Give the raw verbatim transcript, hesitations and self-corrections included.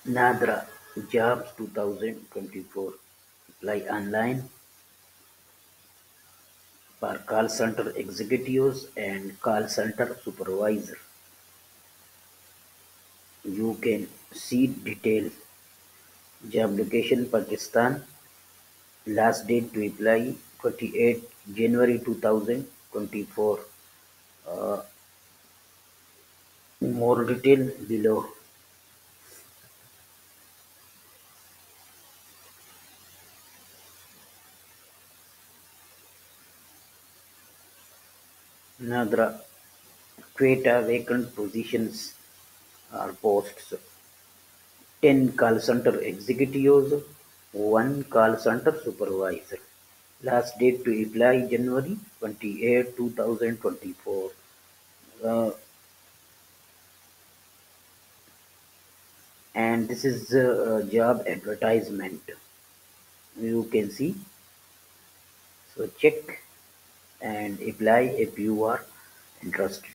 NADRA Jobs twenty twenty-four. Apply online for call center executives and call center supervisor. You can see details. Job location Pakistan. Last date to apply twenty-eighth January twenty twenty-four. Uh, More detail below. NADRA create a vacant positions or posts. ten call center executives, one call center supervisor. Last date to apply January twenty-eighth twenty twenty-four. Uh, and this is the uh, job advertisement. You can see. So check and apply if you are interested.